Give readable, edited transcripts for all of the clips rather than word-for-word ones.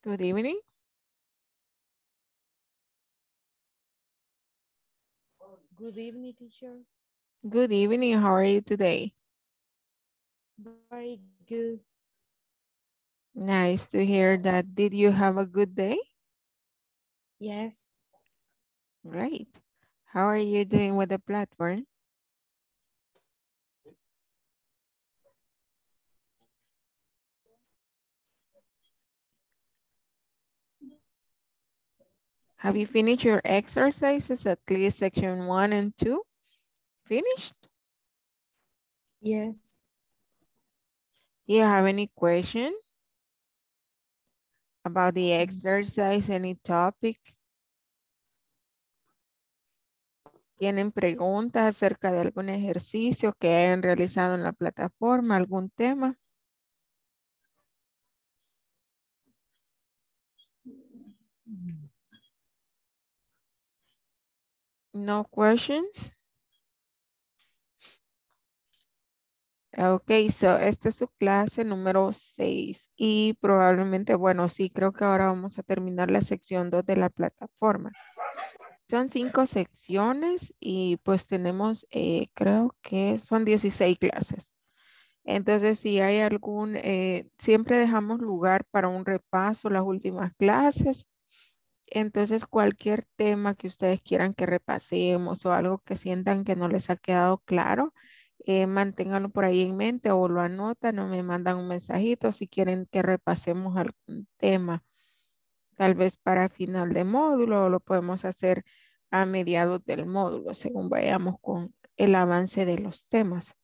Good evening. Good evening, teacher. Good evening. How are you today? Very good. Nice to hear that. Did you have a good day? Yes. Great. How are you doing with the platform? Have you finished your exercises, at least section 1 and 2? Finished? Yes. Do you have any question about the Mm. exercise, any topic? ¿Tienen preguntas acerca de algún ejercicio que hayan realizado en la plataforma, algún tema? No questions? Ok, so esta es su clase número 6 y probablemente, bueno, sí, creo que ahora vamos a terminar la sección 2 de la plataforma. Son 5 secciones y pues tenemos, creo que son 16 clases. Entonces, si hay algún, siempre dejamos lugar para un repaso, las últimas clases. Entonces, cualquier tema que ustedes quieran que repasemos o algo que sientan que no les ha quedado claro, manténganlo por ahí en mente o lo anotan o me mandan un mensajito si quieren que repasemos algún tema, tal vez para final de módulo o lo podemos hacer a mediados del módulo, según vayamos con el avance de los temas.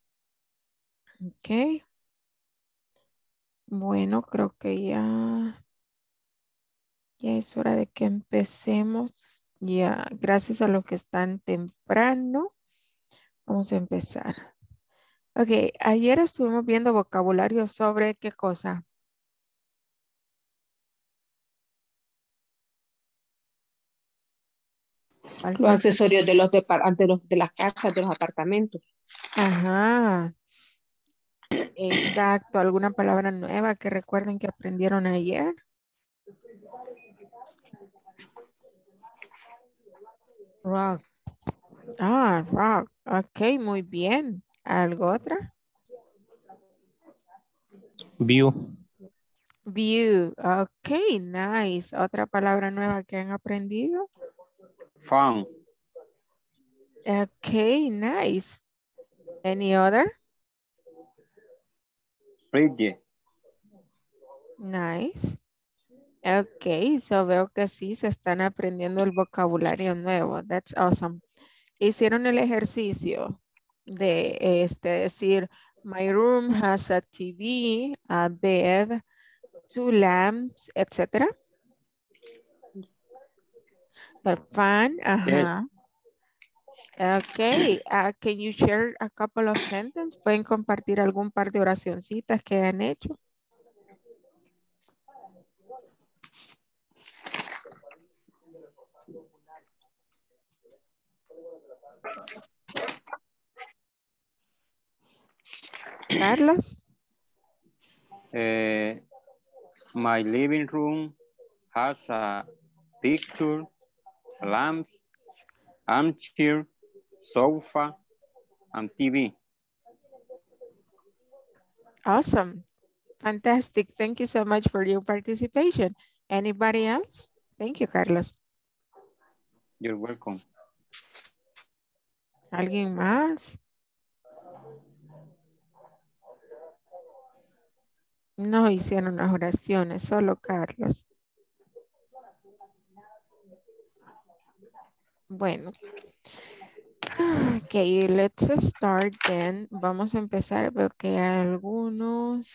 Ok. Bueno, creo que ya es hora de que empecemos. Ya, gracias a los que están temprano. Vamos a empezar. Ok, ayer estuvimos viendo vocabulario sobre qué cosa. ¿Cuál Los fue? accesorios de de las casas, de los apartamentos. Ajá, exacto. ¿Alguna palabra nueva que recuerden que aprendieron ayer? Rock. Ah, rock. Ok, muy bien. ¿Algo otra? View. View. Ok, nice. ¿Otra palabra nueva que han aprendido? Fun. Ok, nice. Any other? Fridge. Nice. Ok, so veo que sí se están aprendiendo el vocabulario nuevo. That's awesome. Hicieron el ejercicio de decir, my room has a TV, a bed, two lamps, etc. A fan, Yes. ajá. Ok, can you share a couple of sentences? ¿Pueden compartir algún par de oracioncitas que han hecho? Carlos. My living room has a picture, lamps, armchair, sofa, and TV. Awesome. Fantastic. Thank you so much for your participation. Anybody else? Thank you, Carlos. You're welcome. ¿Alguien más? No hicieron las oraciones, solo Carlos. Bueno. Ok, let's start then. Vamos a empezar. Veo que hay algunos.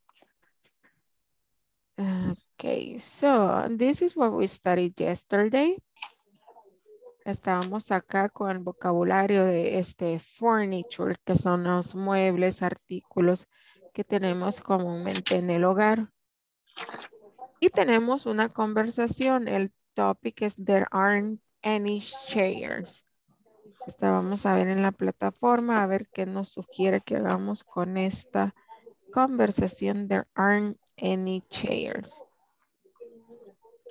Okay, so this is what we studied yesterday. Estábamos acá con el vocabulario de furniture, que son los muebles, artículos que tenemos comúnmente en el hogar. Y tenemos una conversación. El topic es there aren't any chairs. Vamos a ver en la plataforma a ver qué nos sugiere que hagamos con esta conversación. There aren't any chairs.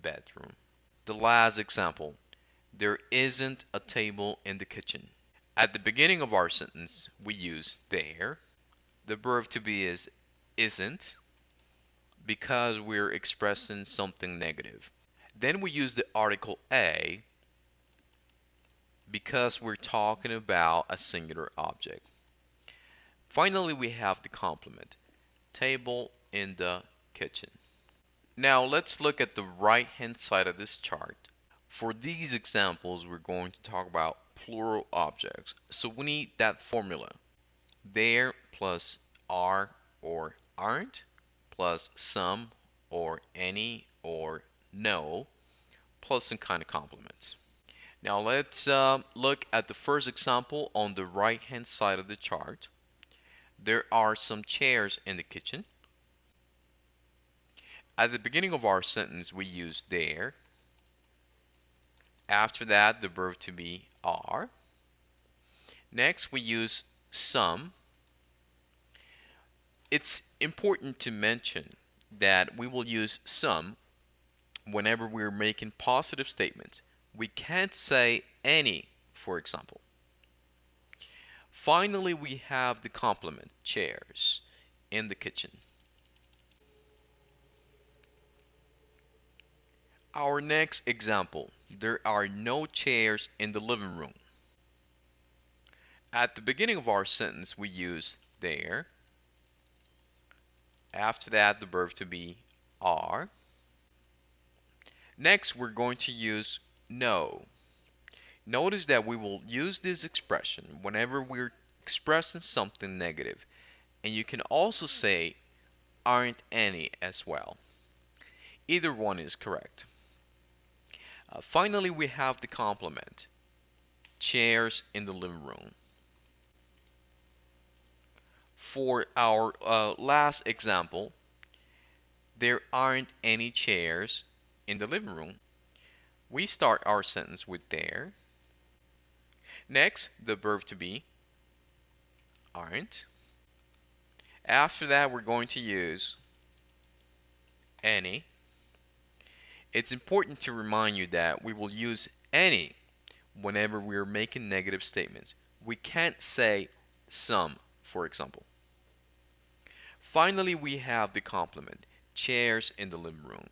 bedroom. The last example, there isn't a table in the kitchen. At the beginning of our sentence, we use there. The verb to be is isn't because we're expressing something negative. Then we use the article a because we're talking about a singular object. Finally, we have the complement, table in the kitchen. Now let's look at the right hand side of this chart. For these examples, we're going to talk about plural objects. So we need that formula. There plus are or aren't plus some or any or no plus some kind of complements. Now let's look at the first example on the right hand side of the chart. There are some chairs in the kitchen. At the beginning of our sentence, we use there. After that, the verb to be are. Next, we use some. It's important to mention that we will use some whenever we're making positive statements. We can't say any, for example. Finally, we have the complement, chairs, in the kitchen. Our next example, there are no chairs in the living room. At the beginning of our sentence, we use there. After that, the verb to be are. Next, we're going to use no. Notice that we will use this expression whenever we're expressing something negative. And you can also say aren't any as well. Either one is correct. Finally, we have the complement, chairs in the living room. For our last example, there aren't any chairs in the living room. We start our sentence with there. Next, the verb to be aren't. After that, we're going to use any. It's important to remind you that we will use any whenever we're making negative statements. We can't say some, for example. Finally, we have the complement, chairs in the living room.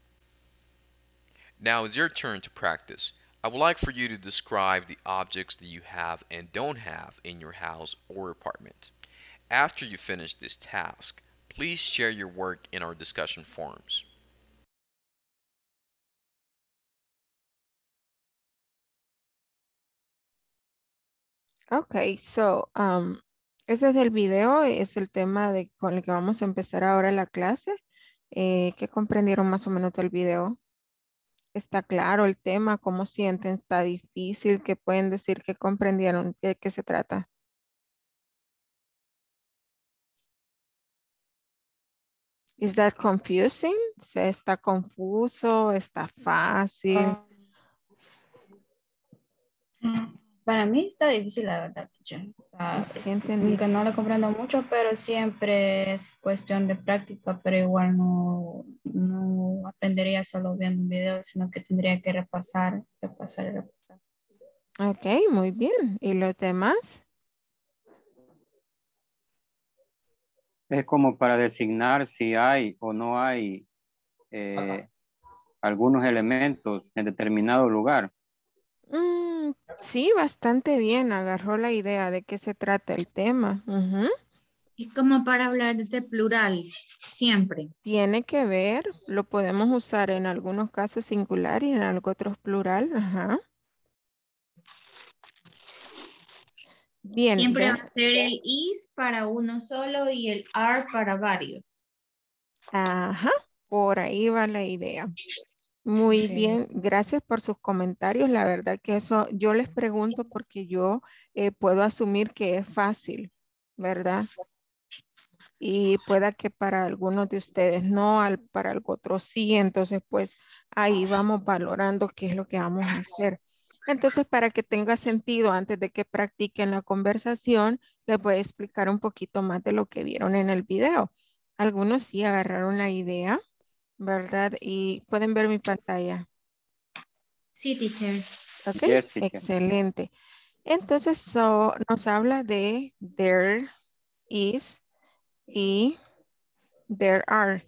Now it's your turn to practice. I would like for you to describe the objects that you have and don't have in your house or apartment. After you finish this task, please share your work in our discussion forums. Okay, so ese es el video, es el tema con el que vamos a empezar ahora la clase. ¿Qué comprendieron más o menos del video? ¿Está claro el tema? ¿Cómo sienten? ¿Está difícil? ¿Qué pueden decir que comprendieron? ¿De qué se trata? ¿Is that confusing? ¿Se está confuso? ¿Está fácil? Para mí está difícil, la verdad, teacher. O sea, ¿Sienten aunque no lo comprendo mucho, pero siempre es cuestión de práctica, pero igual no aprendería solo viendo un video, sino que tendría que repasar. Ok, muy bien. ¿Y los demás? Es como para designar si hay o no hay algunos elementos en determinado lugar. Sí, bastante bien. Agarró la idea de qué se trata el tema. Es como para hablar de plural, siempre. Tiene que ver, lo podemos usar en algunos casos singular y en otros plural. Ajá. Bien. Siempre va a ser el is para uno solo y el are para varios. Ajá, por ahí va la idea. Muy bien, gracias por sus comentarios. La verdad que eso yo les pregunto porque yo puedo asumir que es fácil, ¿verdad? Y pueda que para algunos de ustedes no, para el otro sí. Entonces, pues ahí vamos valorando qué es lo que vamos a hacer. Entonces, para que tenga sentido, antes de que practiquen la conversación, les voy a explicar un poquito más de lo que vieron en el video. Algunos sí agarraron la idea ¿verdad? Y pueden ver mi pantalla. Sí, teacher. ¿Ok? Yes, teacher. Excelente. Entonces, nos habla de there is y there are.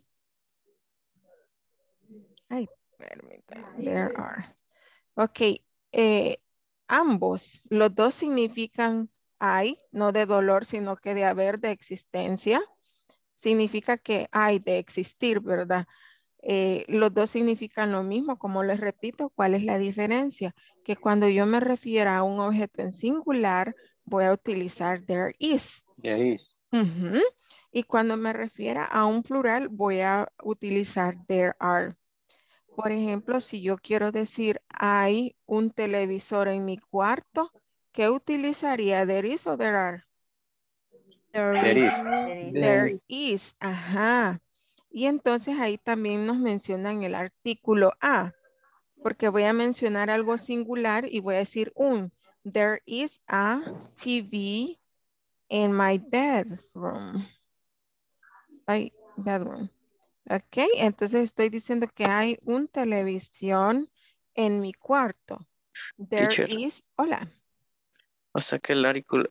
Ay, permítame. There are. Ok. Ambos, los dos significan hay, no de dolor, sino que de haber, de existencia. Significa que hay de existir, ¿verdad? Los dos significan lo mismo, como les repito, ¿cuál es la diferencia? Que cuando yo me refiero a un objeto en singular, voy a utilizar there is. There is. Ujú. Y cuando me refiero a un plural, voy a utilizar there are. Por ejemplo, si yo quiero decir hay un televisor en mi cuarto, ¿qué utilizaría? There is o there are? There is. There is. Ajá. Y entonces ahí también nos mencionan el artículo a, porque voy a mencionar algo singular y voy a decir un. There is a TV in my bedroom. Ay, bedroom. Ok, entonces estoy diciendo que hay un televisión en mi cuarto. There Teacher, is, hola, o sea que el artículo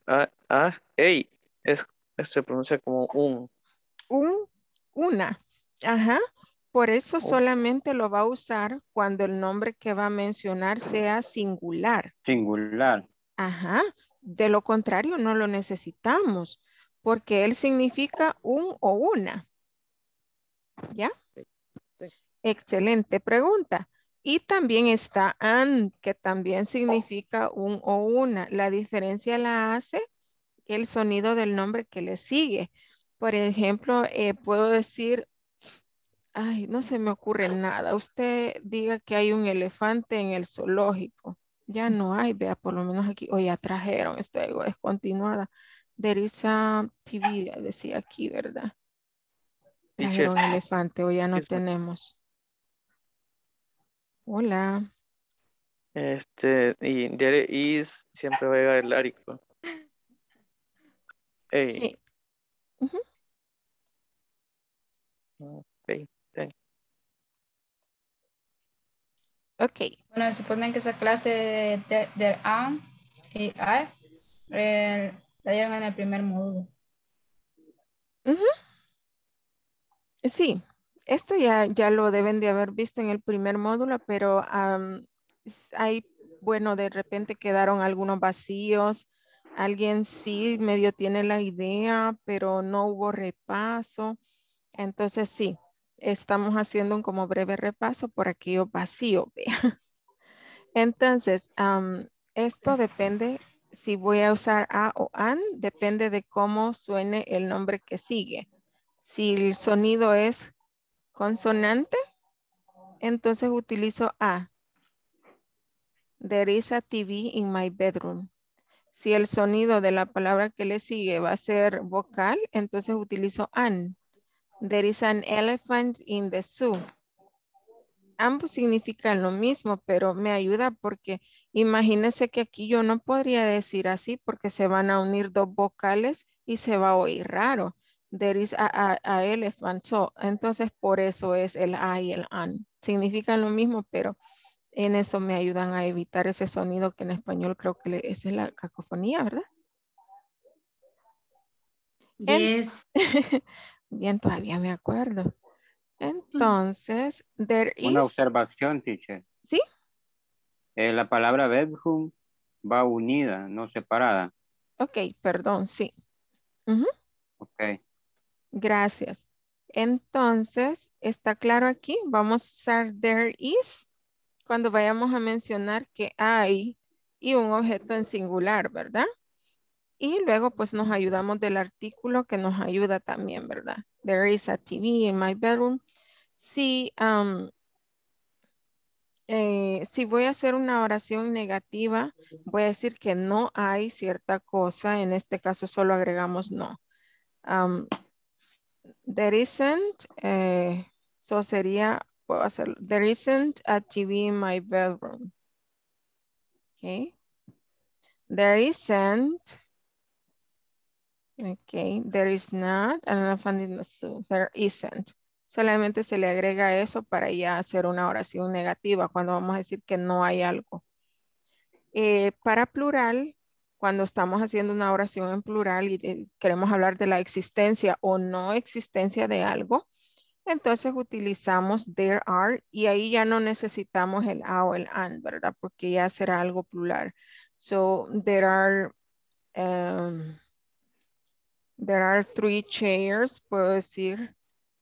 se pronuncia como un. una. Ajá, por eso Oh, solamente lo va a usar cuando el nombre que va a mencionar sea singular. Singular. Ajá, de lo contrario no lo necesitamos, porque él significa un o una. ¿Ya? sí. Excelente pregunta. Y también está an, que también significa un o una. La diferencia la hace el sonido del nombre que le sigue. Por ejemplo, puedo decir, ay, no se me ocurre nada. Usted diga que hay un elefante en el zoológico. Ya no hay, vea, por lo menos aquí, o ya trajeron, estoy algo descontinuada. There is a TV, decía aquí, ¿verdad? Teacher, Trajeron elefante o ya no excuse me. tenemos. Hola. Y there is siempre va a llegar el artículo. Hey. Sí. Ujú. Ok, thank Ok. Bueno, suponen que esa clase de there are y are la dieron en el primer módulo. Ujú. Sí, esto ya lo deben de haber visto en el primer módulo, pero hay, bueno, de repente quedaron algunos vacíos. Alguien sí medio tiene la idea, pero no hubo repaso. Entonces sí, estamos haciendo un como breve repaso por aquello vacío, vea. Entonces, esto depende si voy a usar a o an, depende de cómo suene el nombre que sigue. Si el sonido es consonante, entonces utilizo a. There is a TV in my bedroom. Si el sonido de la palabra que le sigue va a ser vocal, entonces utilizo an. There is an elephant in the zoo. Ambos significan lo mismo, pero me ayuda porque imagínense que aquí yo no podría decir así porque se van a unir dos vocales y se va a oír raro. There is a elephant. So, entonces por eso es el a y el an. Significan lo mismo, pero en eso me ayudan a evitar ese sonido que en español creo que esa es la cacofonía, ¿verdad? Yes. Bien, todavía me acuerdo. Entonces, there Una is, observación, teacher. ¿sí? La palabra bedroom va unida, no separada. Ok, perdón, sí. Ujú. Ok. Gracias. Entonces, ¿está claro aquí? Vamos a usar there is cuando vayamos a mencionar que hay y un objeto en singular, ¿verdad? Y luego pues nos ayudamos del artículo que nos ayuda también, ¿verdad? There is a TV in my bedroom. Si, si voy a hacer una oración negativa, voy a decir que no hay cierta cosa. En este caso solo agregamos no. There isn't, so sería, puedo hacerlo. There isn't a TV in my bedroom. Okay. There isn't. Okay. There is not an elephant in the zoo. There isn't. Solamente se le agrega eso para ya hacer una oración negativa cuando vamos a decir que no hay algo. Para plural, cuando estamos haciendo una oración en plural y queremos hablar de la existencia o no existencia de algo, entonces utilizamos there are y ahí ya no necesitamos el a o el and, ¿verdad? Porque ya será algo plural. So there are 3 chairs, puedo decir,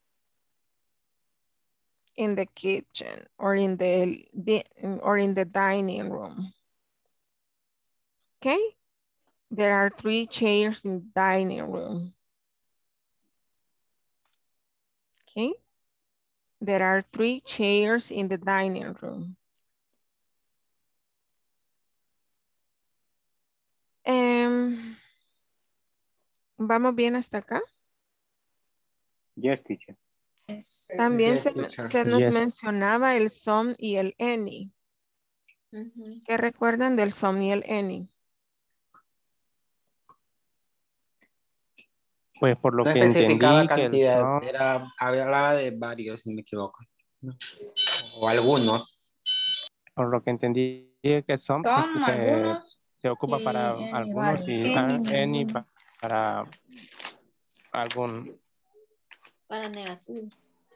in the kitchen or in the dining room. Okay? There are 3 chairs in the dining room. Okay? There are 3 chairs in the dining room. ¿Vamos bien hasta acá? Yes, teacher. También se nos Yes. mencionaba el some y el any. ¿Qué recuerdan del some y el any? Pues por lo No que especificaba entendí que el cantidad, some, hablaba de varios, si no me equivoco. O algunos. por lo que entendí que some Son algunos se ocupa para y any algunos varios. y any para algún. Para negativo.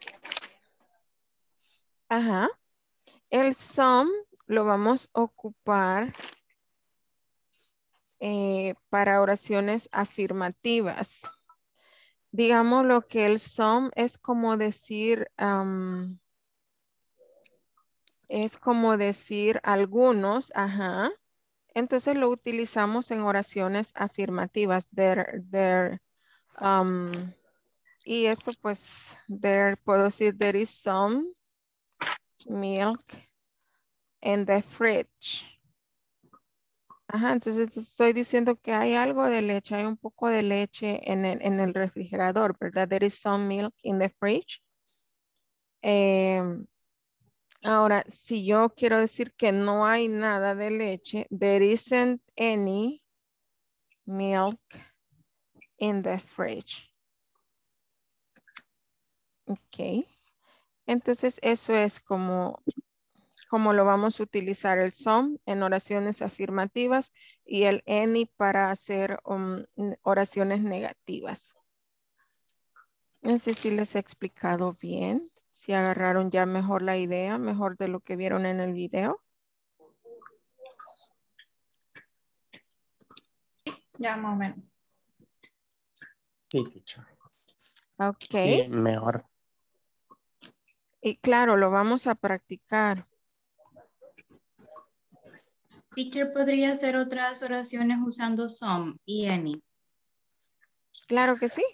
Ajá. El some lo vamos a ocupar para oraciones afirmativas. Digamos lo que el some es como decir, algunos, ajá. Entonces lo utilizamos en oraciones afirmativas. Y eso pues, puedo decir, there is some milk in the fridge. Ajá, entonces estoy diciendo que hay algo de leche, hay un poco de leche en el refrigerador, ¿verdad? There is some milk in the fridge. Ahora, si yo quiero decir que no hay nada de leche, there isn't any milk in the fridge. Ok. Entonces, eso es como lo vamos a utilizar el some en oraciones afirmativas y el any para hacer oraciones negativas. No sé si les he explicado bien, si agarraron ya mejor la idea, mejor de lo que vieron en el video. Ya más o menos. Sí, teacher. Ok. Sí, mejor. Y claro, lo vamos a practicar. Teacher, ¿podría hacer otras oraciones usando some y any? Claro que sí.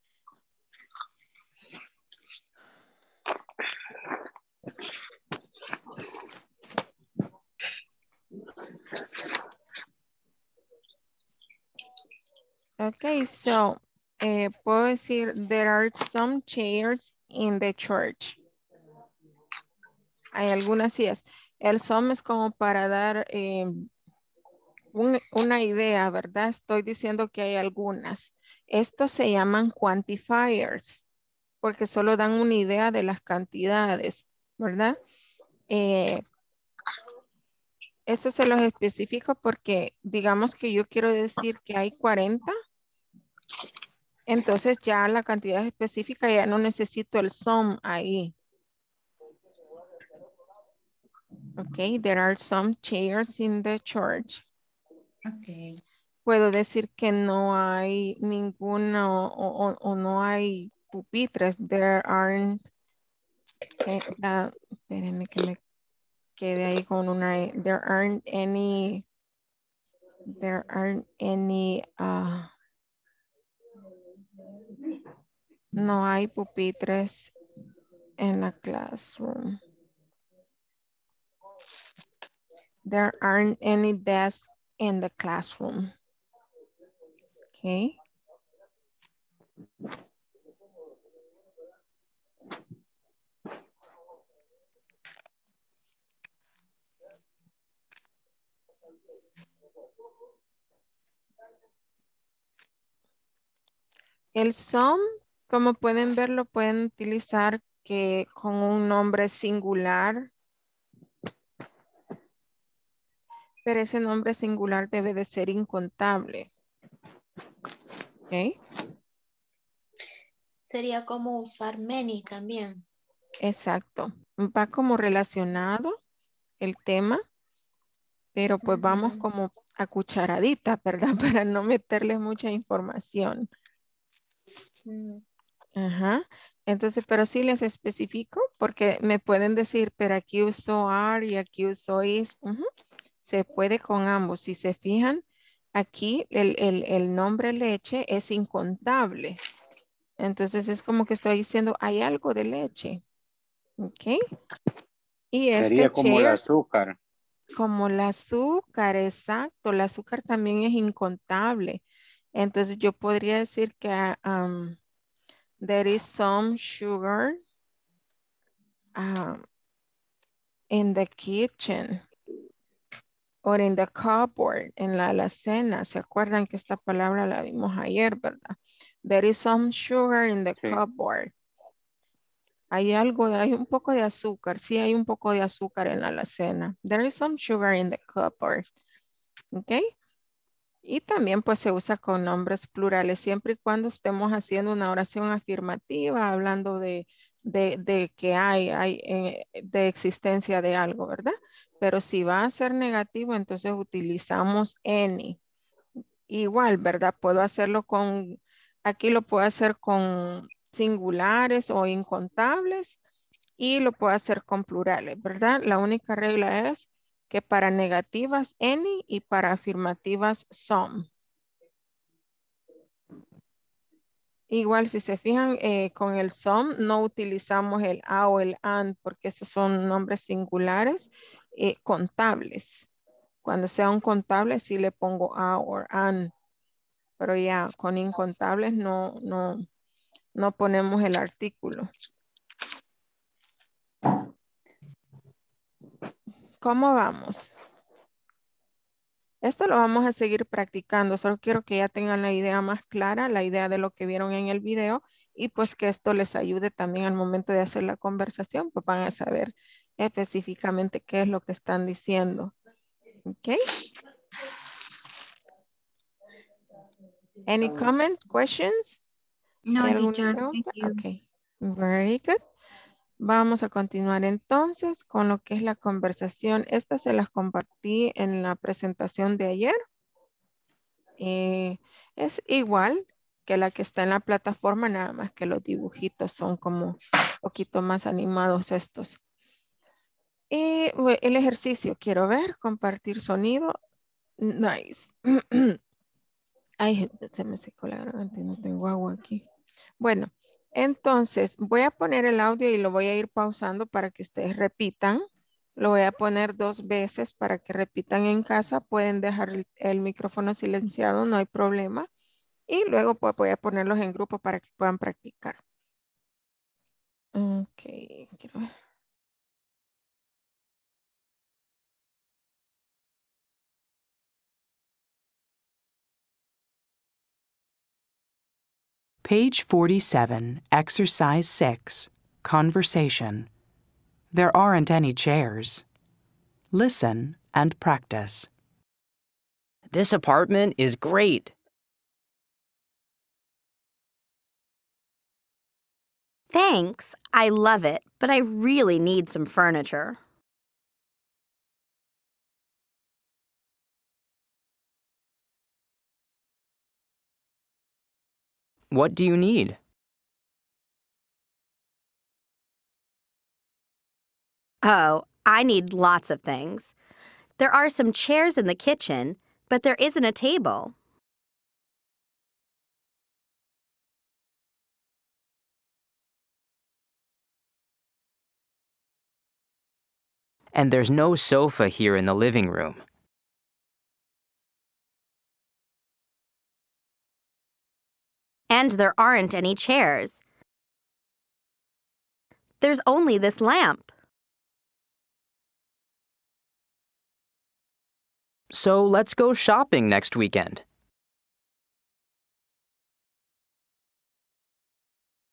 Ok, so, puedo decir, there are some chairs in the church. Hay algunas sillas. El some es como para dar una idea, ¿verdad? Estoy diciendo que hay algunas. Estos se llaman quantifiers, porque solo dan una idea de las cantidades, ¿verdad? Eso se los especifico porque digamos que yo quiero decir que hay 40. Entonces ya la cantidad específica ya no necesito el some ahí. Ok, there are some chairs in the church. Ok. Puedo decir que no hay ninguna o no hay pupitres. There aren't, espérenme que me quede ahí con una, there aren't any, no hay pupitres en la classroom. There aren't any desks in the classroom. Okay. El some Como pueden ver, lo pueden utilizar que con un nombre singular, pero ese nombre singular debe de ser incontable. ¿Ok? Sería como usar many también. Exacto. Va como relacionado el tema, pero pues vamos Ujú. como a cucharadita, ¿verdad? Para no meterle mucha información. Mm. Ajá. Entonces, pero sí les especifico porque me pueden decir, pero aquí uso are y aquí uso is. Ujú. Se puede con ambos. Si se fijan, aquí el nombre leche es incontable. Entonces es como que estoy diciendo, hay algo de leche. ¿Ok? Y Sería como el chairs, azúcar. como el azúcar, exacto. El azúcar también es incontable. Entonces yo podría decir que there is some sugar in the kitchen or in the cupboard, en la alacena. ¿Se acuerdan que esta palabra la vimos ayer, verdad? There is some sugar in the Sí. cupboard. Hay hay un poco de azúcar. Sí, hay un poco de azúcar en la alacena. There is some sugar in the cupboard. ¿Ok? Y también pues se usa con nombres plurales siempre y cuando estemos haciendo una oración afirmativa, hablando de que de existencia de algo, ¿verdad? Pero si va a ser negativo, entonces utilizamos any. Igual, ¿verdad? Puedo hacerlo aquí lo puedo hacer con singulares o incontables y lo puedo hacer con plurales, ¿verdad? La única regla es que para negativas any y para afirmativas some. Igual si se fijan con el some no utilizamos el a o el and porque esos son nombres singulares contables. Cuando sea un contable sí le pongo a o an, pero ya con incontables no ponemos el artículo. ¿Cómo vamos? Esto lo vamos a seguir practicando. Solo quiero que ya tengan la idea más clara, la idea de lo que vieron en el video y pues que esto les ayude también al momento de hacer la conversación, pues van a saber específicamente qué es lo que están diciendo. ¿Ok? Any comment, questions? No, ¿Hay alguna teacher, thank pregunta? you. Ok. Very good. Vamos a continuar entonces con lo que es la conversación. Esta se las compartí en la presentación de ayer. Es igual que la que está en la plataforma, nada más que los dibujitos son como un poquito más animados estos. Y el ejercicio, quiero ver, compartir sonido. Nice. Ay, se me secó la garganta y no tengo agua aquí. Bueno, entonces voy a poner el audio y lo voy a ir pausando para que ustedes repitan. Lo voy a poner 2 veces para que repitan en casa. Pueden dejar el micrófono silenciado, no hay problema. Y luego pues voy a ponerlos en grupo para que puedan practicar. Ok, quiero ver. Page 47, Exercise 6, Conversation. There aren't any chairs. Listen and practice. This apartment is great. Thanks, I love it, but I really need some furniture. What do you need? Oh, I need lots of things. There are some chairs in the kitchen, but there isn't a table. And there's no sofa here in the living room. And there aren't any chairs. There's only this lamp. So let's go shopping next weekend.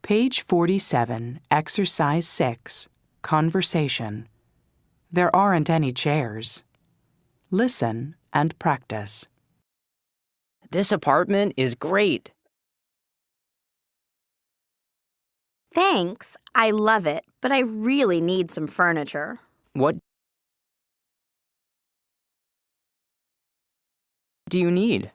Page 47, Exercise 6, Conversation. There aren't any chairs. Listen and practice. This apartment is great. Thanks. I love it, but I really need some furniture. What do you need?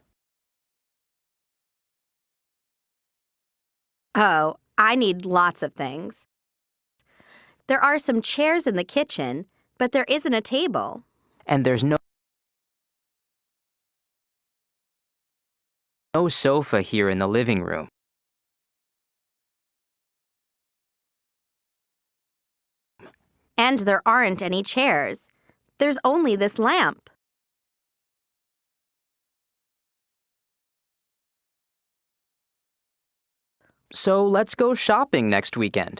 Oh, I need lots of things. There are some chairs in the kitchen, but there isn't a table. And there's no sofa here in the living room. And there aren't any chairs. There's only this lamp. So let's go shopping next weekend.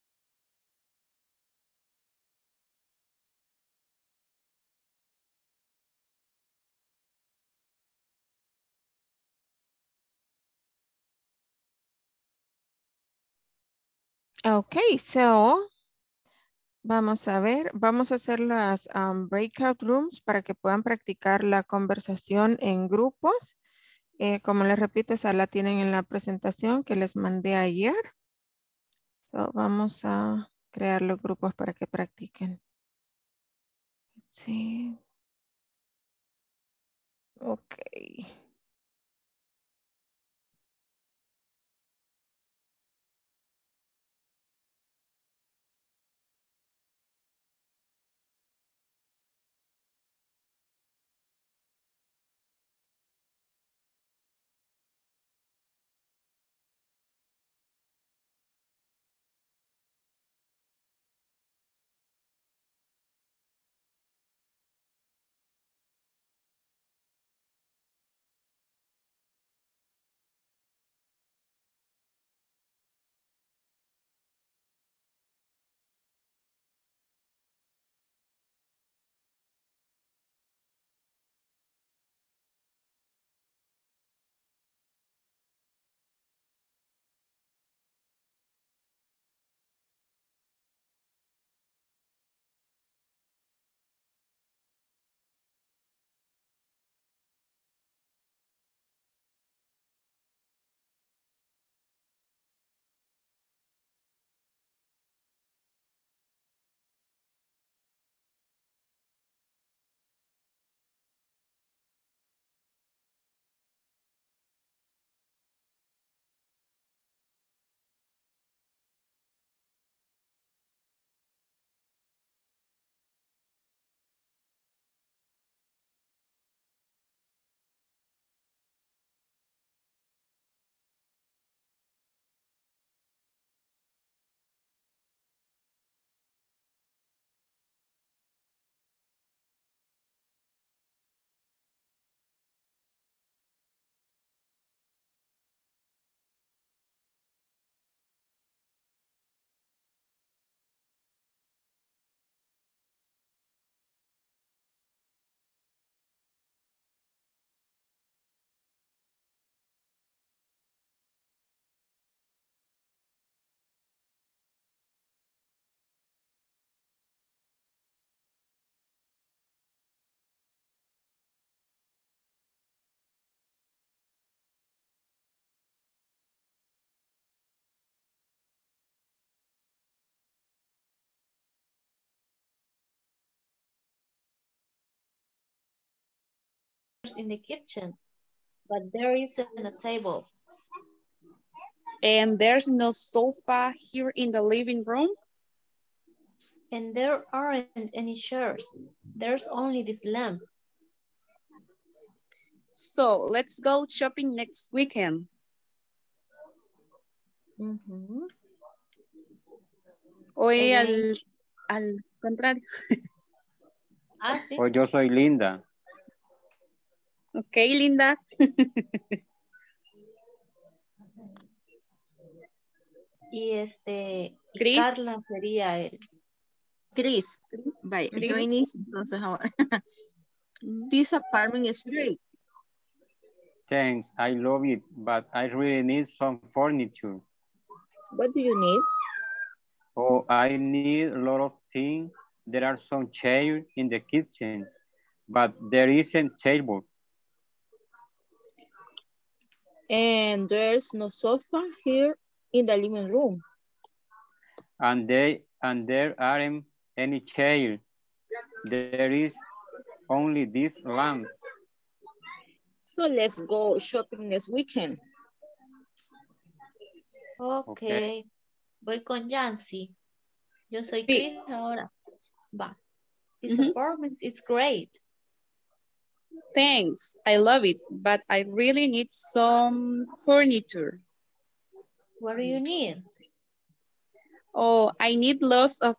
Okay, so vamos a ver, vamos a hacer las breakout rooms para que puedan practicar la conversación en grupos. Como les repito, esa la tienen en la presentación que les mandé ayer. So, vamos a crear los grupos para que practiquen. Sí. Ok. In the kitchen, but there isn't a table. And there's no sofa here in the living room. And there aren't any chairs. There's only this lamp. So let's go shopping next weekend. Hoy al contrario. Sí. O yo soy Linda. Ok, Linda. Y Chris. Carla sería él. Chris. Vaya, yo inicio entonces ahora. This apartment is great. Thanks, I love it, but I really need some furniture. What do you need? Oh, I need a lot of things. There are some chairs in the kitchen, but there isn't table. And there's no sofa here in the living room. And there aren't any chairs. There is only these lamps. So let's go shopping next weekend. Ok. Voy con Yancy. Yo soy Chris ahora. Va. This apartment is great. Thanks, I love it, but I really need some furniture. What do you need? Oh, I need lots of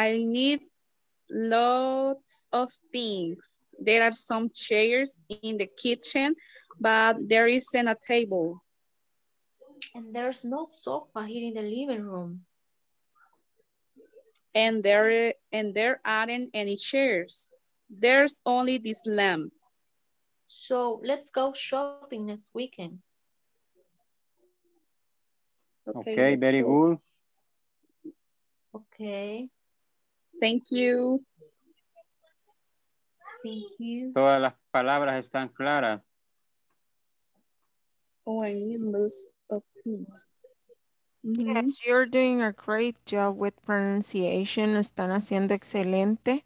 things. There are some chairs in the kitchen, but there isn't a table. And there's no sofa here in the living room. And there aren't any chairs. There's only this lamp. So let's go shopping next weekend. Okay, very good. Okay. Thank you. Thank you. Todas las palabras están claras. Oh, I need lots of things. Yes, you're doing a great job with pronunciation. Están haciendo excelente.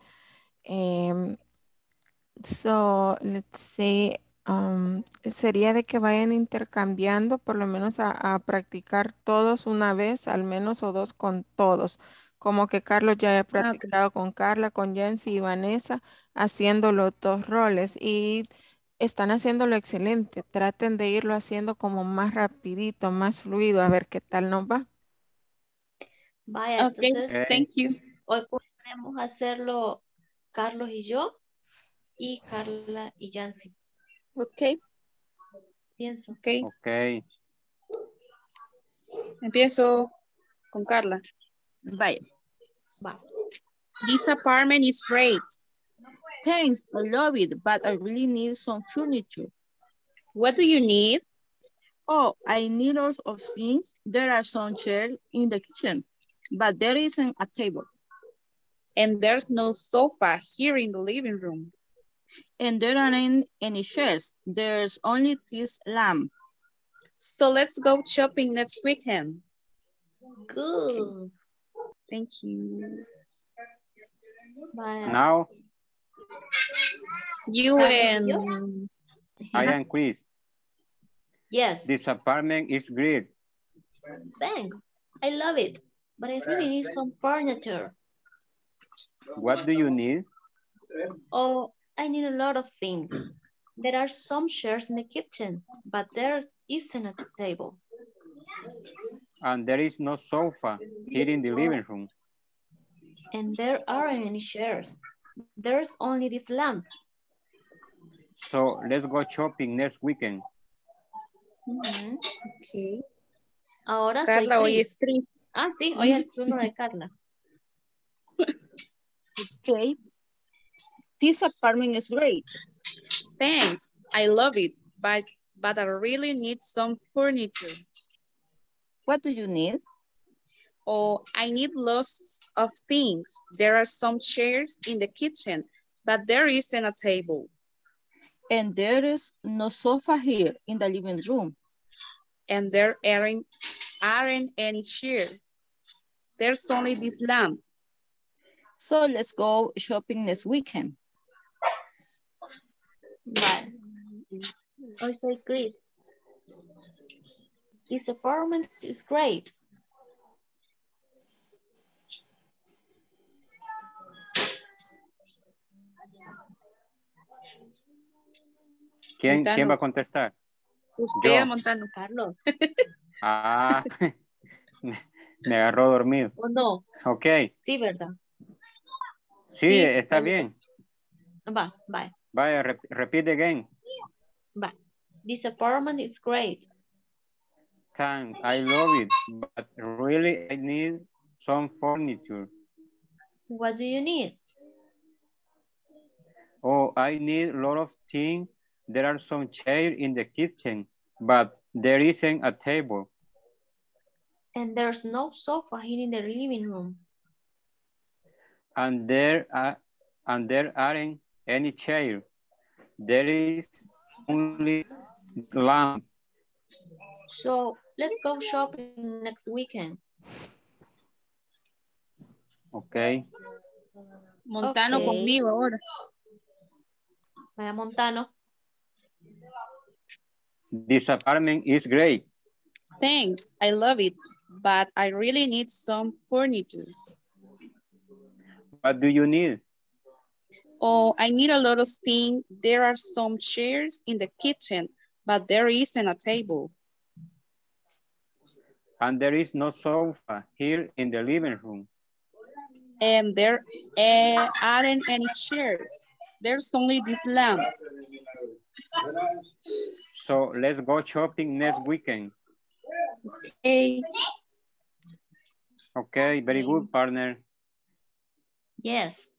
So, let's say, sería de que vayan intercambiando, por lo menos a practicar todos una vez, al menos o dos con todos. Como que Carlos ya haya practicado con Carla, con Jency y Vanessa, haciendo los dos roles. Y están haciéndolo excelente. Traten de irlo haciendo como más rapidito, más fluido, a ver qué tal nos va. Vaya, Okay, entonces, thank you. hoy podemos hacerlo Carlos y yo, y Carla y Yancy. Ok. Pienso. Ok. Ok. Empiezo con Carla. Vaya. Va. This apartment is great. Thanks, I love it, but I really need some furniture. What do you need? Oh, I need lots of things. There are some chairs in the kitchen, but there isn't a table. And there's no sofa here in the living room. And there aren't any chairs. There's only this lamp. So let's go shopping next weekend. Good. Okay. Thank you. Vaya. Now, You and... I am Chris. Yes. This apartment is great. Thanks. I love it, but I really need some furniture. What do you need? Oh, I need a lot of things. There are some chairs in the kitchen, but there isn't a table. And there is no sofa here in the living room. And there aren't any chairs. There's only this lamp. So let's go shopping next weekend. Okay. Ahora Carla, soy hoy es Chris. Ah, sí, hoy es el turno de Carla. Okay. This apartment is great. Thanks. I love it, but I really need some furniture. What do you need? Oh, I need lots of things. There are some chairs in the kitchen, but there isn't a table. And there is no sofa here in the living room. And there aren't any chairs. There's only this lamp. So let's go shopping next weekend. Vale. Hoy soy Chris. This apartment is great. ¿Quién va a contestar? Usted, Yo. Montano. Carlos. Ah, me agarró dormido. ¿O no? Ok. Sí, ¿verdad? Sí, está bien. Va, va. Vaya, repeat again. Va. This apartment is great. Thanks, I love it, but really I need some furniture. What do you need? Oh, I need a lot of things. There are some chairs in the kitchen, but there isn't a table. And there's no sofa here in the living room. And there aren't any chairs. There is only lamp. So let's go shopping next weekend. Okay. Montano Okay. conmigo ahora. Vaya Montano. This apartment is great. Thanks, I love it, but I really need some furniture. What do you need? Oh, I need a lot of things. There are some chairs in the kitchen, but there isn't a table. And there is no sofa here in the living room. And there aren't any chairs. There's only this lamp. So let's go shopping next weekend. Okay. Okay, very good, partner. Yes.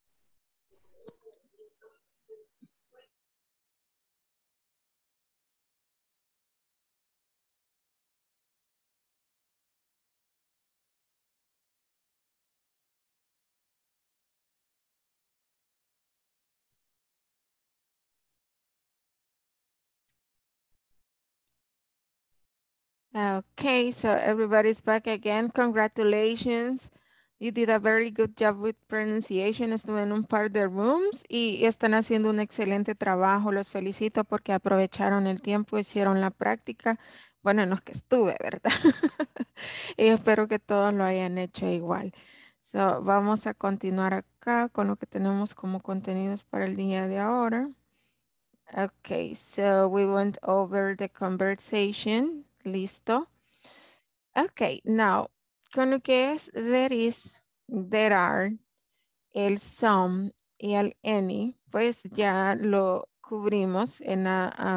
Okay, so everybody's back again. Congratulations. You did a very good job with pronunciation. Estuve en un par de rooms y están haciendo un excelente trabajo. Los felicito porque aprovecharon el tiempo, hicieron la práctica. Bueno, en los que estuve, ¿verdad? Y espero que todos lo hayan hecho igual. So, vamos a continuar acá con lo que tenemos como contenidos para el día de ahora. Okay, so we went over the conversation. Listo. Okay, now, con lo que es there is, there are, el some y el any, pues ya lo cubrimos en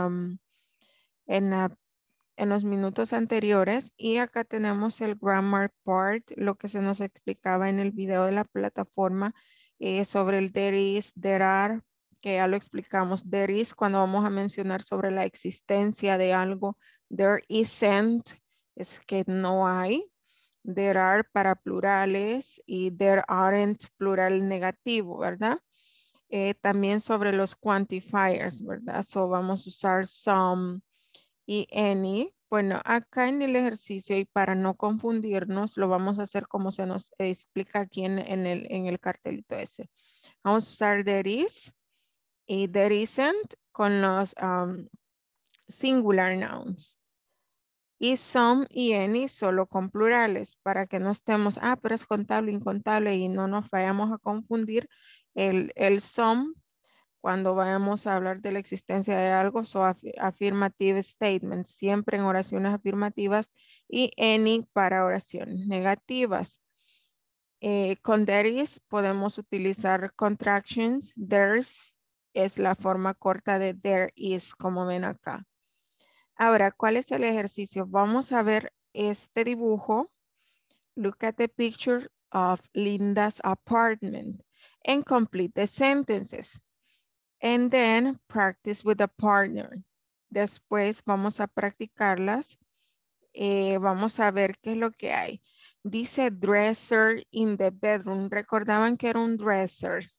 los minutos anteriores y acá tenemos el grammar part, lo que se nos explicaba en el video de la plataforma sobre el there is, there are, que ya lo explicamos. There is cuando vamos a mencionar sobre la existencia de algo. There isn't es que no hay. There are para plurales y there aren't plural negativo, ¿verdad? También sobre los quantifiers, ¿verdad? So vamos a usar some y any. Bueno, acá en el ejercicio y para no confundirnos, lo vamos a hacer como se nos explica aquí en el cartelito ese. Vamos a usar there is y there isn't con los singular nouns. Y some y any solo con plurales para que no estemos, pero es contable, incontable y no nos vayamos a confundir el some cuando vayamos a hablar de la existencia de algo, affirmative statements, siempre en oraciones afirmativas y any para oraciones negativas. Con there is podemos utilizar contractions. There's es la forma corta de there is, como ven acá. Ahora, ¿cuál es el ejercicio? Vamos a ver este dibujo. Look at the picture of Linda's apartment and complete the sentences. And then practice with a partner. Después vamos a practicarlas. Vamos a ver qué es lo que hay. Dice dresser in the bedroom. ¿Recordaban que era un dresser?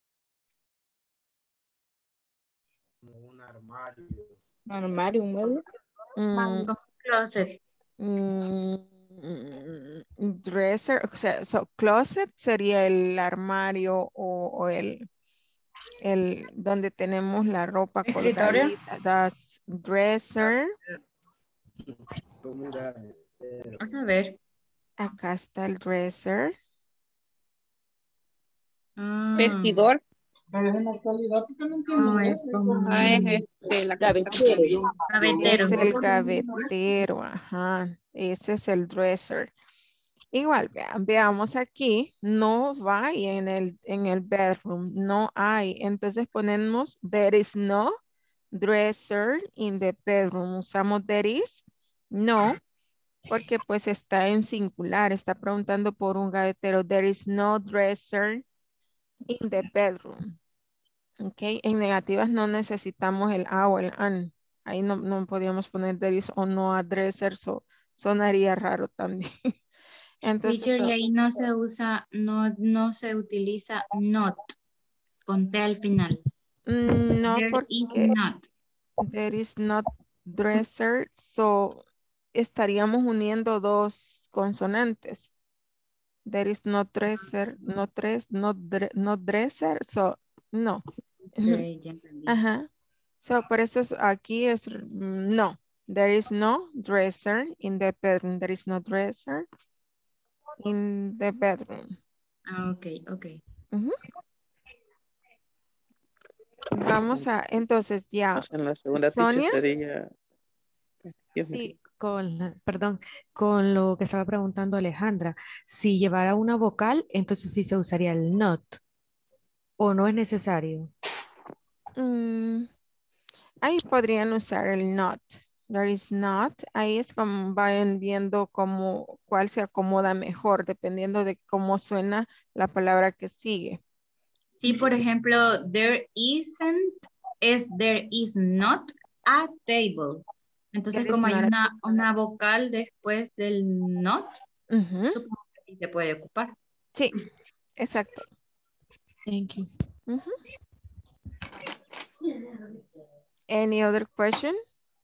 Un armario. Armario, un mueble. Closet. Dresser, o sea, closet sería el armario o el donde tenemos la ropa Escritorio. colgadita. That's dresser. Vamos a ver. Acá está el dresser. Vestidor. No, es como La Gavetero. gavetero. Es el gavetero, ajá. Ese es el dresser. Igual, veamos aquí, no hay en el bedroom, no hay. Entonces ponemos there is no dresser in the bedroom. Usamos there is, no, porque pues está en singular, está preguntando por un gavetero. There is no dresser in the bedroom. Ok, en negativas no necesitamos el a o el an. Ahí no podíamos poner there is o no a dresser, so sonaría raro también. Entonces, Teacher, y ahí no se usa, no se utiliza not con T al final. no, There porque is not. there is not dresser, so estaríamos uniendo dos consonantes. There is no dresser, not dresser, so no. Okay, ya entendí. Ajá. So por eso aquí es no. There is no dresser in the bedroom. There is no dresser in the bedroom. Ah, ok. Ujú. Vamos a, entonces ya. En la segunda teacher Sonia. sería... Dios mío. Sí, perdón, con lo que estaba preguntando Alejandra, si llevara una vocal, entonces sí se usaría el not, o no es necesario. Ahí podrían usar el not. There is not. Ahí es como vayan viendo cuál se acomoda mejor, dependiendo de cómo suena la palabra que sigue. Sí, por ejemplo, there isn't es there is not a table. Entonces, There is como hay not una vocal después del not, supongo que sí se puede ocupar. Sí, exacto. Thank you. Any other question?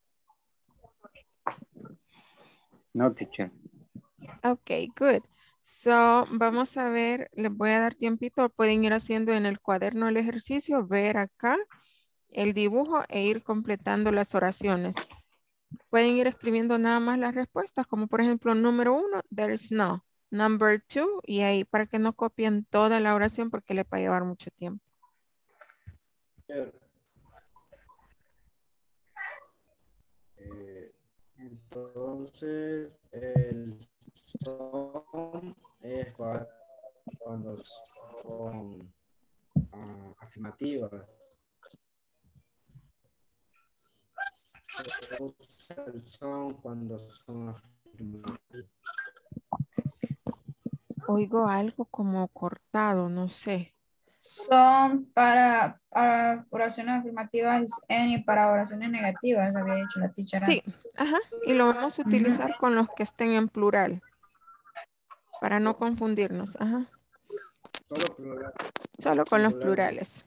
No, teacher. Okay, good. So, vamos a ver, les voy a dar tiempito, pueden ir haciendo en el cuaderno el ejercicio, ver acá el dibujo e ir completando las oraciones. Pueden ir escribiendo nada más las respuestas, como por ejemplo, número 1, there is no. Number 2, y ahí para que no copien toda la oración porque le va a llevar mucho tiempo. Entonces, el son es cuando son afirmativas. Se usa el son cuando son afirmativas. Oigo algo como cortado, no sé. Son para oraciones afirmativas y para oraciones negativas, había dicho la teacher. Sí, ajá, y lo vamos a utilizar con los que estén en plural, para no confundirnos, ajá. Solo plural. Solo con los plurales.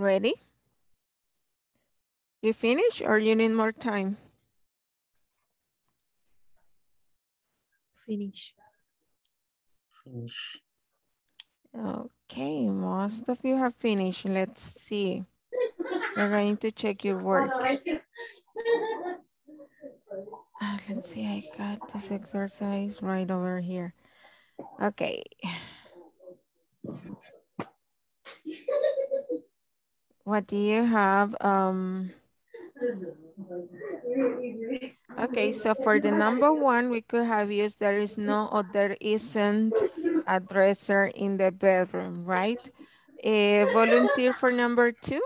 Ready? You finish or you need more time? Finish. Okay, most of you have finished. Let's see. We're going to check your work. Let's see, I got this exercise right over here. Okay. What do you have? Okay, so for the number one, we could have used there is no or there isn't a dresser in the bedroom, right? A volunteer for number two?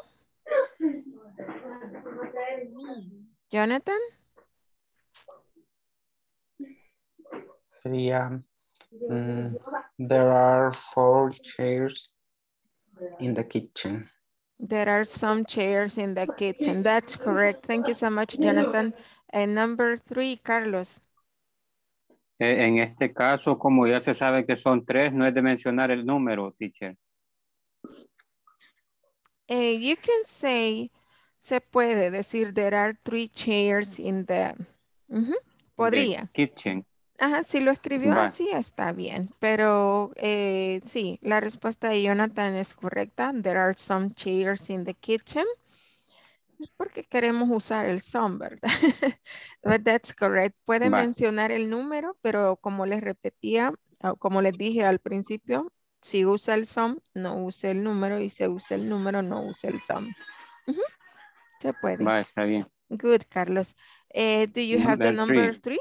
Jonathan? Sería, there are 4 chairs in the kitchen. There are some chairs in the kitchen. That's correct. Thank you so much, Jonathan. And number three, Carlos. En este caso, como ya se sabe que son 3, no es de mencionar el número, teacher. You can say, se puede decir, there are 3 chairs in the... Podría. The kitchen. Ajá, si lo escribió Va. así está bien, pero sí, la respuesta de Jonathan es correcta. There are some chairs in the kitchen. Es porque queremos usar el some, ¿verdad? But that's correct. Puede mencionar el número, pero como les repetía, o como les dije al principio, si usa el some, no use el número, y si usa el número, no use el some. Se puede. Va, está bien. Good, Carlos. Do you have the number 3?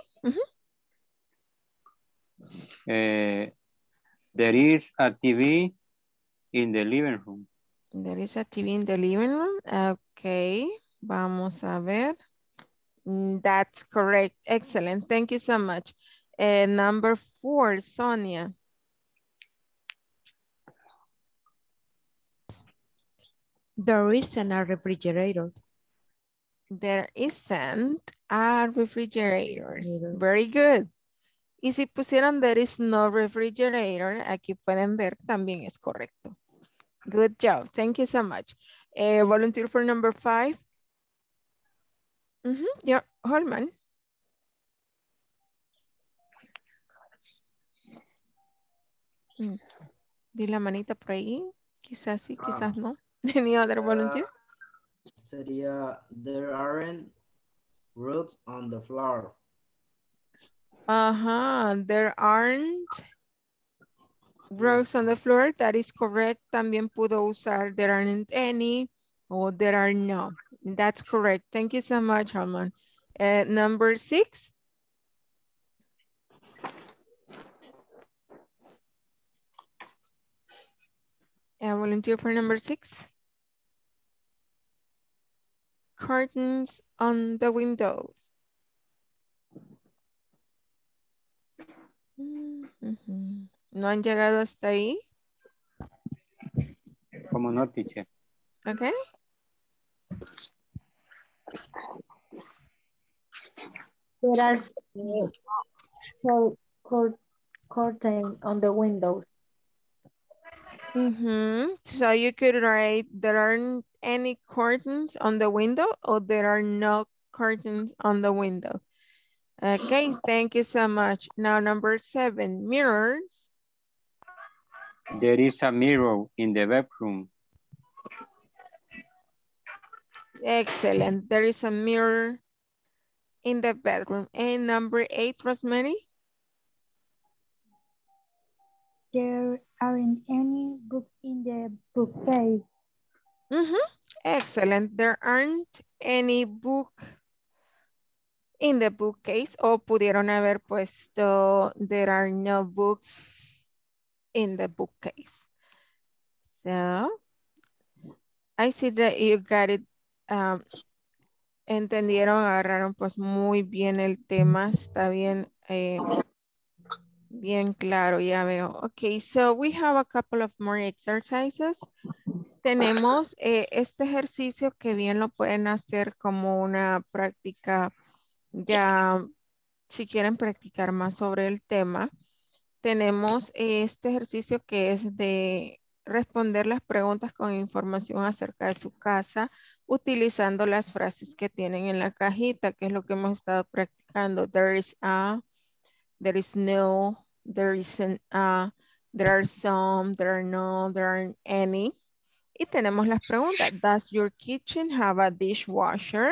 There is a TV in the living room. There is a TV in the living room. Okay, vamos a ver. That's correct. Excellent. Thank you so much. Number 4, Sonia. There isn't a refrigerator. There isn't a refrigerator. Very good. Y si pusieran there is no refrigerator, aquí pueden ver, también es correcto. Good job. Thank you so much. Volunteer for number 5. Yeah, Holman. Di la manita por ahí. Quizás sí, quizás no. Any other volunteer? Sería, there aren't rugs on the floor. There aren't rugs on the floor. That is correct. También pudo usar there aren't any or there are no. That's correct. Thank you so much, Holman. Number 6. Volunteer for number 6. Curtains on the windows. ¿No han llegado hasta ahí? Como no, teacher. Okay. There are curtains on the windows. So you could write there aren't any curtains on the window or there are no curtains on the window. Okay, thank you so much. Now number 7, mirrors. There is a mirror in the bedroom. Excellent. There is a mirror in the bedroom. And number 8, Rosemary. There aren't any books in the bookcase. Excellent. There aren't any book in the bookcase. O pudieron haber puesto there are no books in the bookcase. So, I see that you got it. Entendieron, agarraron pues muy bien el tema. Está bien. Bien claro, ya veo. Okay, so we have a couple of more exercises. Tenemos este ejercicio que bien lo pueden hacer como una práctica, ya si quieren practicar más sobre el tema. Tenemos este ejercicio que es de responder las preguntas con información acerca de su casa utilizando las frases que tienen en la cajita, que es lo que hemos estado practicando. There is a, there is no, there isn't a, there are some, there are no, there aren't any. Y tenemos las preguntas. Does your kitchen have a dishwasher?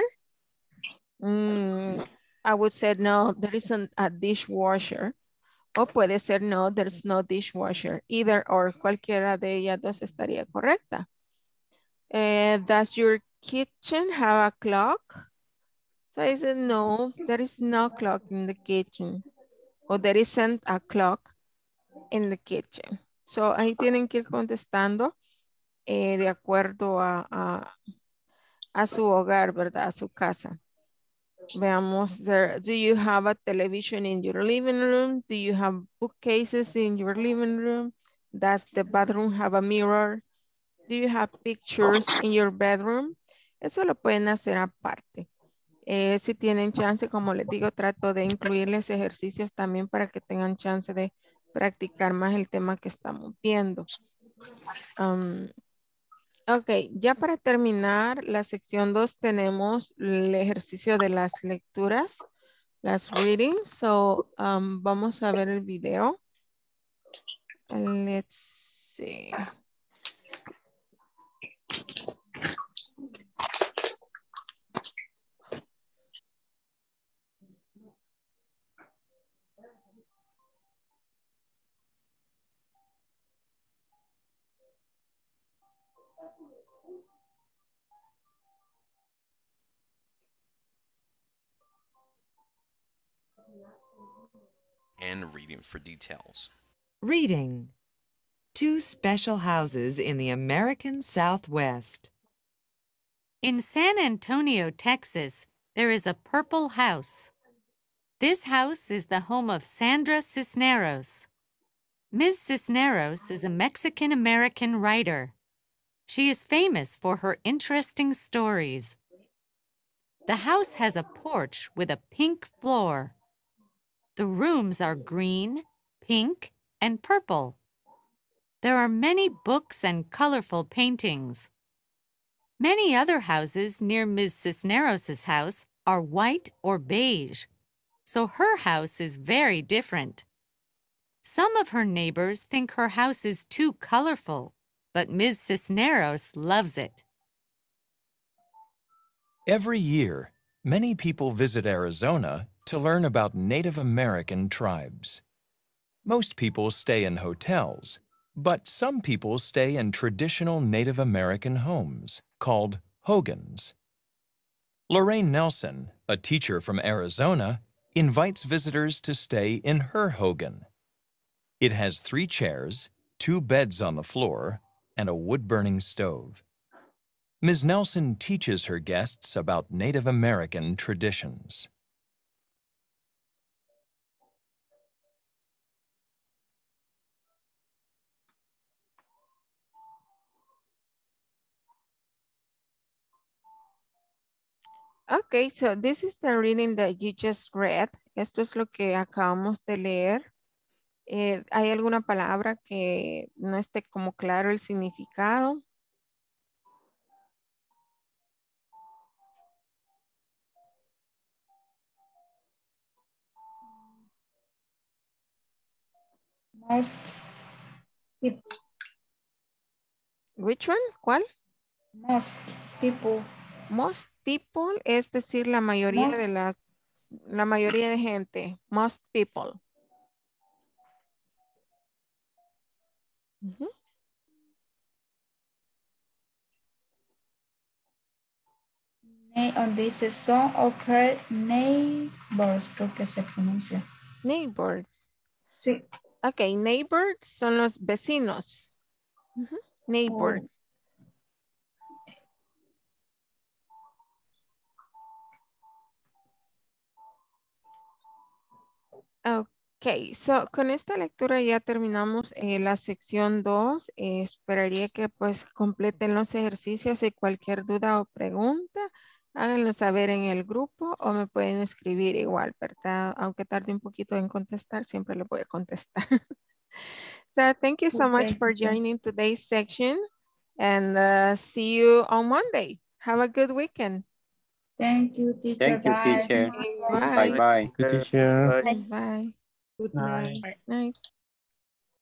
I would say no, there isn't a dishwasher. O puede ser no, there's no dishwasher. Either or, cualquiera de ellas dos estaría correcta. Does your kitchen have a clock? So I said no, there is no clock in the kitchen. O there isn't a clock in the kitchen. So ahí tienen que ir contestando de acuerdo a su hogar, ¿verdad? A su casa. Veamos, do you have a television in your living room? Do you have bookcases in your living room? Does the bathroom have a mirror? Do you have pictures in your bedroom? Eso lo pueden hacer aparte. Si tienen chance, como les digo, trato de incluirles ejercicios también para que tengan chance de practicar más el tema que estamos viendo. Ok, ya para terminar la sección 2 tenemos el ejercicio de las lecturas, las readings. So, vamos a ver el video. Let's see. And reading for details. Reading. Two special houses in the American Southwest. In San Antonio, Texas, there is a purple house. This house is the home of Sandra Cisneros. Ms. Cisneros is a Mexican-American writer. She is famous for her interesting stories. The house has a porch with a pink floor. The rooms are green, pink, and purple. There are many books and colorful paintings. Many other houses near Ms. Cisneros' house are white or beige, so her house is very different. Some of her neighbors think her house is too colorful, but Ms. Cisneros loves it. Every year, many people visit Arizona to learn about Native American tribes. Most people stay in hotels, but some people stay in traditional Native American homes called hogans. Lorraine Nelson, a teacher from Arizona, invites visitors to stay in her hogan. It has 3 chairs, 2 beds on the floor, and a wood-burning stove. Ms. Nelson teaches her guests about Native American traditions. Okay, so this is the reading that you just read. Esto es lo que acabamos de leer. ¿Hay alguna palabra que no esté como claro el significado? Most people. Which one? ¿Cuál? Most people. Most people es decir la mayoría Most. de la mayoría de gente. Most people. Ujú. Dice son occur neighbors, creo que se pronuncia. Neighbors. Sí. Ok, neighbors son los vecinos. Ujú. Neighbors. Ok, so con esta lectura ya terminamos la sección 2. Esperaría que pues completen los ejercicios y cualquier duda o pregunta, háganlo saber en el grupo o me pueden escribir igual, ¿verdad? Aunque tarde un poquito en contestar, siempre lo voy a contestar. So thank you so much for joining today's section, and see you on Monday. Have a good weekend. Thank you, teacher. Thank you, Bye. teacher. Bye. Bye-bye. Good teacher. Bye. Good Night. night. Night.